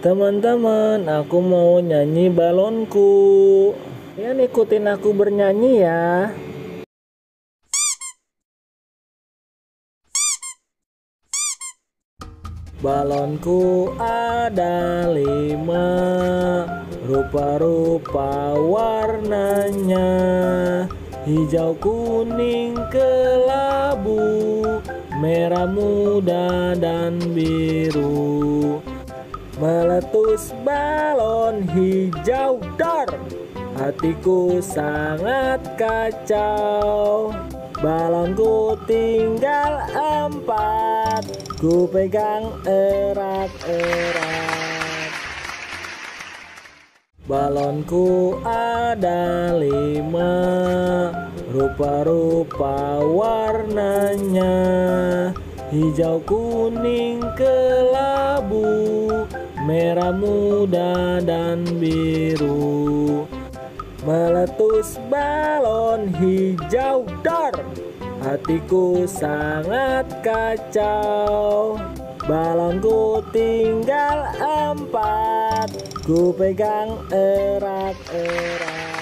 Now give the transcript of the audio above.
Teman-teman, aku mau nyanyi balonku. Kalian ikutin aku bernyanyi ya. Balonku ada 5, rupa-rupa warnanya. Hijau, kuning, kelabu, merah muda dan biru. Meletus balon hijau dar, hatiku sangat kacau. Balonku tinggal 4, ku pegang erat-erat. Balonku ada 5, rupa-rupa warnanya. Hijau, kuning, kelabu, merah muda dan biru. Meletus balon hijau dar, hatiku sangat kacau. Balonku tinggal 4, ku pegang erat-erat.